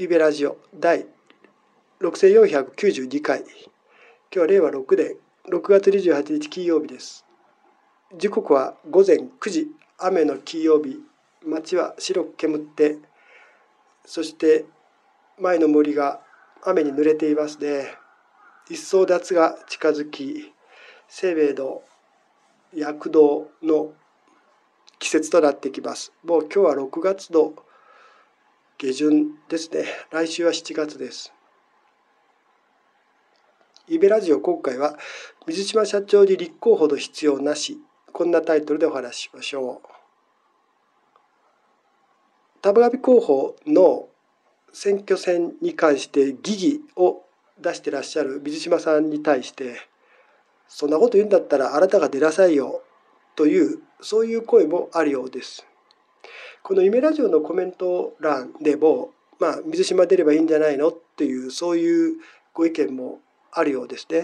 イベラジオ第6492回。今日は令和6年6月28日金曜日です。時刻は午前9時、雨の金曜日。街は白く煙って、そして前の森が雨に濡れていますね。一層夏が近づき、生命の躍動の季節となってきます。もう今日は6月の下旬ですね。来週は7月です。イベラジオ、今回は水島社長に立候補の必要なし、こんなタイトルでお話ししましょう。田上候補の選挙戦に関して疑義を出してらっしゃる水島さんに対して、そんなこと言うんだったらあなたが出なさいよという、そういう声もあるようです。このイベラジオのコメント欄でも、水島出ればいいんじゃないのっていう、そういうご意見もあるようですね。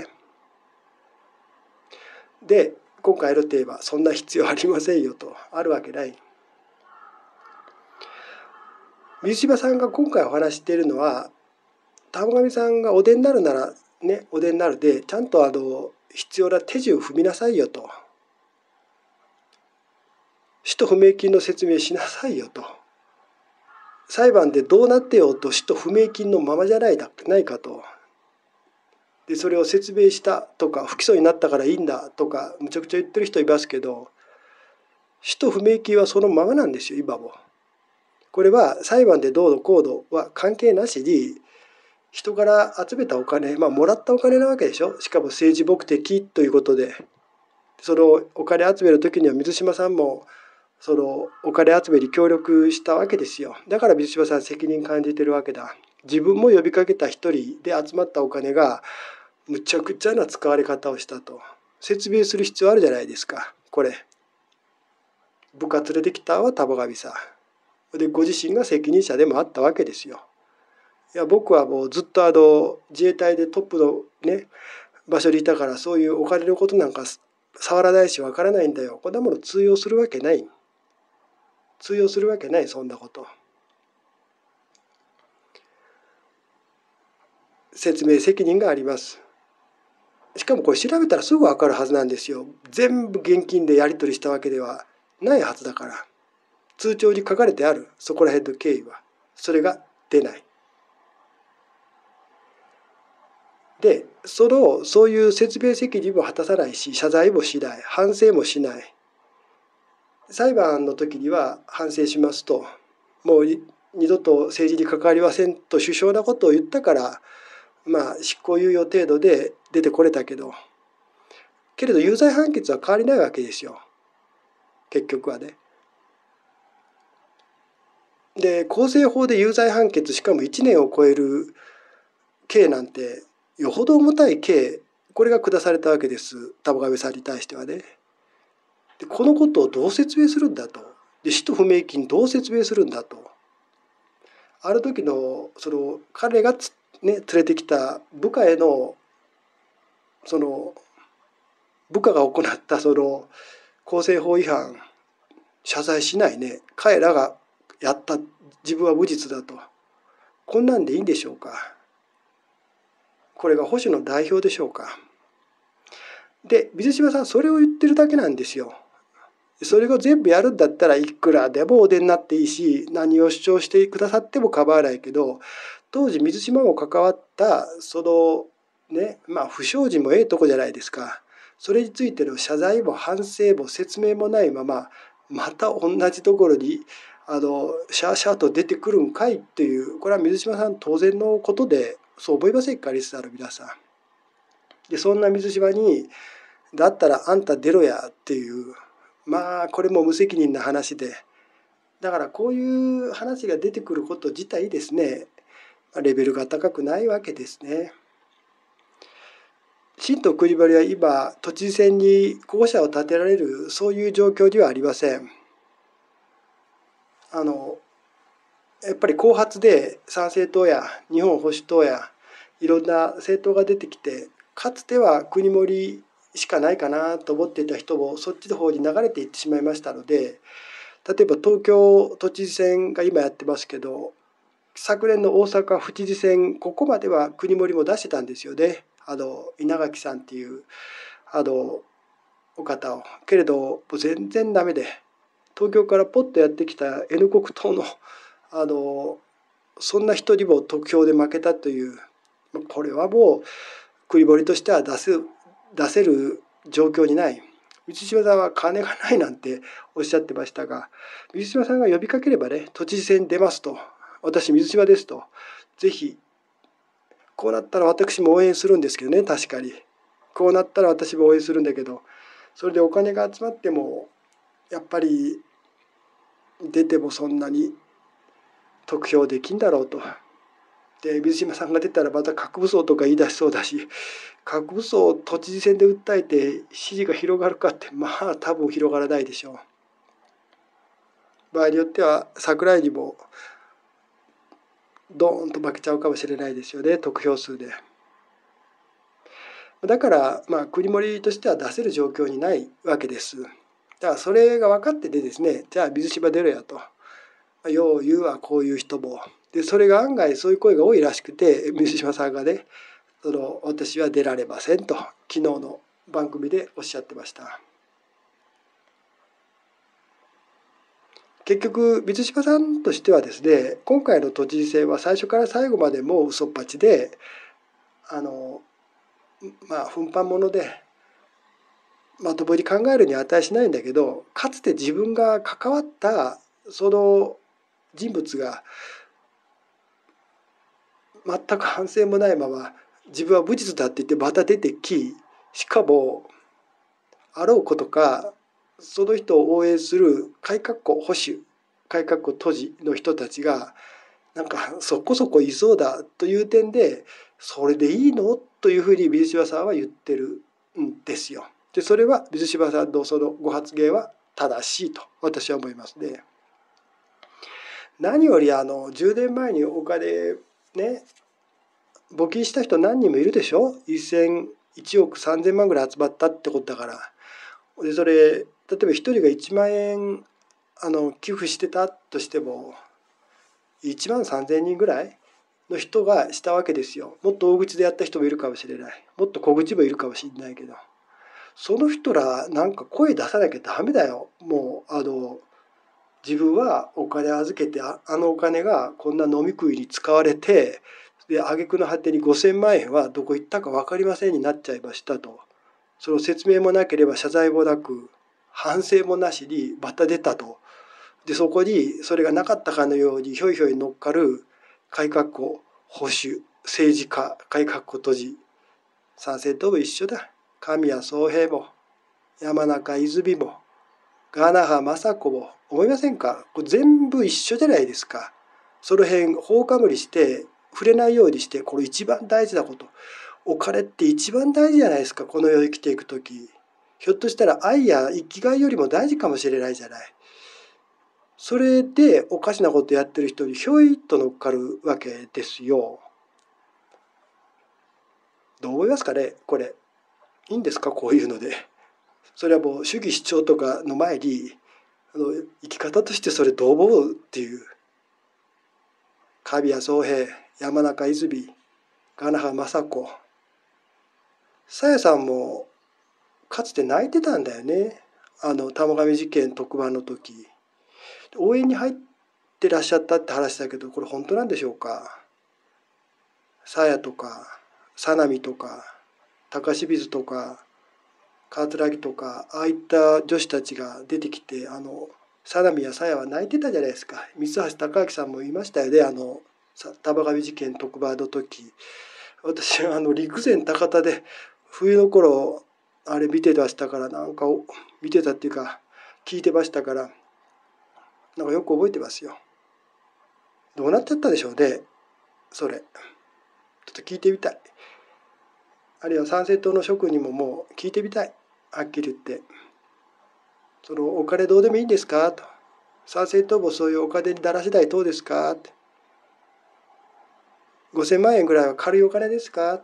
で、今回のテーマ、そんな必要ありませんよと、あるわけない。水島さんが今回お話しているのは、田上さんがお出になるならね、お出になるで、ちゃんと必要な手順を踏みなさいよと。使途不明金の説明しなさいよと。裁判でどうなってようと使途不明金のままじゃないかと。でそれを説明したとか、不起訴になったからいいんだとかむちゃくちゃ言ってる人いますけど、使途不明金はそのままなんですよ、今も。これは裁判でどうのこうのは関係なしに、人から集めたお金、もらったお金なわけでしょ。しかも政治目的ということで、そのお金集める時には水島さんもそのお金集めに協力したわけですよ。だから水島さん責任感じてるわけだ。自分も呼びかけた一人で集まったお金がむちゃくちゃな使われ方をしたと説明する必要あるじゃないですか。これ部下連れてきたは田上さんで、ご自身が責任者でもあったわけですよ。いや僕はもうずっと自衛隊でトップのね場所にいたから、そういうお金のことなんか触らないしわからないんだよ。こんなもの通用するわけない。通用するわけない、そんなこと。説明責任があります。しかもこれ調べたらすぐ分かるはずなんですよ。全部現金でやり取りしたわけではないはずだから。通帳に書かれてある、そこら辺の経緯は。それが出ない。で、そういう説明責任も果たさないし、謝罪もしない、反省もしない。裁判の時には反省しますと、もう二度と政治に関わりませんと首相なことを言ったから、執行猶予程度で出てこれたけど、有罪判決は変わりないわけですよ、結局はね。で、公正法で有罪判決、しかも1年を超える刑なんて、よほど重たい刑、これが下されたわけです、田上さんに対してはね。でこのことをどう説明するんだと。で使途不明金どう説明するんだと。ある時の彼が連れてきた部下への部下が行った公正法違反、謝罪しないね。彼らがやった、自分は無実だと。こんなんでいいんでしょうか。これが保守の代表でしょうか。で、水島さんそれを言ってるだけなんですよ。それを全部やるんだったらいくらでもお出になっていいし、何を主張してくださっても構わないけど、当時水島も関わった不祥事もええとこじゃないですか。それについての謝罪も反省も説明もないまま、また同じところにシャーシャーと出てくるんかいっていう、これは水島さん当然のことで、そう思いませんか、リスナーの皆さん。でそんな水島にだったらあんた出ろやっていう、これも無責任な話で、だからこういう話が出てくること自体ですね、レベルが高くないわけですね。新党くにばりは今都知事選に候補者を立てられる、そういう状況にはありません。やっぱり後発で参政党や日本保守党やいろんな政党が出てきて、かつては国盛りしかないかなと思っていた人もそっちの方に流れていってしまいましたので、例えば東京都知事選が今やってますけど、 昨年の大阪府知事選、ここまでは国盛も出してたんですよね。稲垣さんっていうお方を。けれどもう全然ダメで、東京からポッとやってきた N 国党のそんな人にも得票で負けたという、これはもう国盛としては出せる状況にない。満島さんは金がないなんておっしゃってましたが、満島さんが呼びかければね、都知事選に出ますと、私水島ですと、ぜひこうなったら私も応援するんですけどね、確かにこうなったら私も応援するんだけど、それでお金が集まってもやっぱり出てもそんなに得票できんだろうと。で水島さんが出たらまた核武装とか言い出しそうだし、核武装を都知事選で訴えて支持が広がるかって、まあ多分広がらないでしょう。場合によっては桜井にもドーンと負けちゃうかもしれないですよね、得票数で。だから国盛としては出せる状況にないわけです。だからそれが分かっててですね、じゃあ水島出ろやと。よう言うはこういう人も。でそれが案外そういう声が多いらしくて、水島さんがね、私は出られませんと昨日の番組でおっしゃってました。結局水島さんとしてはですね、今回の都知事選は最初から最後までもう嘘っぱちで、奮発者でまともに考えるに値しないんだけど、かつて自分が関わったその人物が全く反省もないまま自分は無実だって言ってまた出てき、しかもあろうことかその人を応援する改革保守改革都市の人たちがなんかそこそこいそうだという点で、それでいいのというふうに水島さんは言ってるんですよ。でそれは水島さんのそのご発言は正しいと私は思いますね。何より10年前にお金ね募金した人何人もいるでしょ。1億3000万ぐらい集まったってことだから。でそれ例えば1人が1万円寄付してたとしても1万3000人ぐらいの人がしたわけですよ。もっと大口でやった人もいるかもしれない。もっと小口もいるかもしれないけど、その人らなんか声出さなきゃダメだよ。もう自分はお金預けてお金がこんな飲み食いに使われて、で挙句の果てに5,000万円はどこ行ったか分かりませんになっちゃいましたと。その説明もなければ謝罪もなく反省もなしにまた出たと。でそこにそれがなかったかのようにひょいひょい乗っかる改革保守政治家改革都知参政党も一緒だ。神谷宗平も山中泉もガナハ雅子も思いませんか。これ全部一緒じゃないですか。その辺放かぶりして触れないようにして、これ一番大事なこと。お金って一番大事じゃないですか、この世を生きていくとき。ひょっとしたら愛や生きがいよりも大事かもしれないじゃない。それでおかしなことやってる人にひょいっと乗っかるわけですよ。どう思いますかね、これ。いいんですか、こういうので。それはもう主義主張とかの前に生き方としてそれどう思うっていう。神谷宗平、山中泉、ガナハ雅子、さやさんもかつて泣いてたんだよね。玉上事件特番の時応援に入ってらっしゃったって話だけど、これ本当なんでしょうか。さやとかさなみとか高清水とか桂木とか、ああいった女子たちが出てきてさなみやさやは泣いてたじゃないですか。三橋貴明さんもいましたよね、玉上事件特番の時。私は陸前高田で冬の頃あれ見てましたから、なんか見てたっていうか聞いてましたから、なんかよく覚えてますよ。どうなっちゃったでしょうね、それ。ちょっと聞いてみたい。あるいは参政党の職にももう聞いてみたい。はっきり言って。そのお金どうでもいいんですかと。参政党もそういうお金にだらしない党ですかって。5,000万円ぐらいは軽いお金ですか。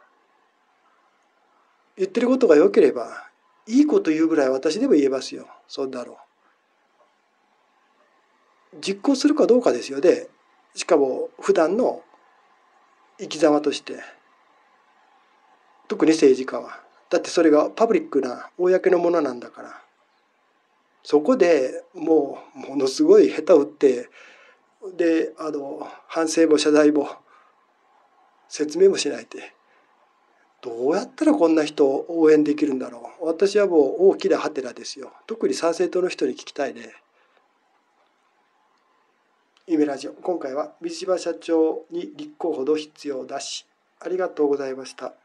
言ってることが良ければいいこと言うぐらい私でも言えますよ。そんなの実行するかどうかですよね。 しかも普段の生き様として、特に政治家は。だってそれがパブリックな公のものなんだから、そこでもうものすごい下手打って、で反省も謝罪も説明もしないって、どうやったらこんな人を応援できるんだろう。私はもう大きなハテナですよ。特に参政党の人に聞きたいね。夢ラジオ、今回は水島社長に立候補の必要だし、ありがとうございました。